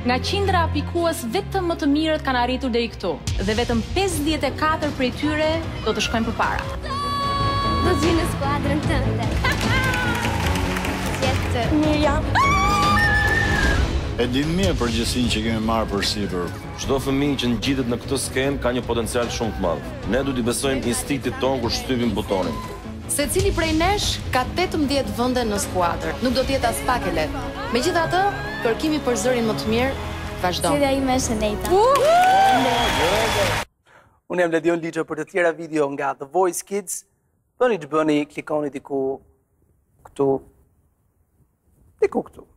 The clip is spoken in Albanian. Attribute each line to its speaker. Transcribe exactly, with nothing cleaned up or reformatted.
Speaker 1: Nga qindra apikues vetëm më të mirët kanë arritur deri këtu dhe vetëm pesëdhjetë e katër prej tyre do të shkojnë përpara.
Speaker 2: Do të vinë në skuadrën tënde. Jetë
Speaker 3: Mirja.
Speaker 4: E din mirë përgjegjësinë që kemi marrë përsipër.
Speaker 5: Çdo fëmijë që ngjitet në këtë skenë ka një potencial shumë të madh. Ne duhet t'i besojmë instinktit ton kur shtypim butonin.
Speaker 6: Secili prej nesh ka tetëmbëdhjetë vende në skuadër. Nuk do të jetë as pak e lehtë. Megjithatë, kërkimi për zërin më të mirë vazhdon.
Speaker 2: Cilja ime është Neta.
Speaker 3: Unë jam Ledion Liço për të tjera video nga The Voice Kids. Bëni që bëni, klikoni diku këtu, diku këtu.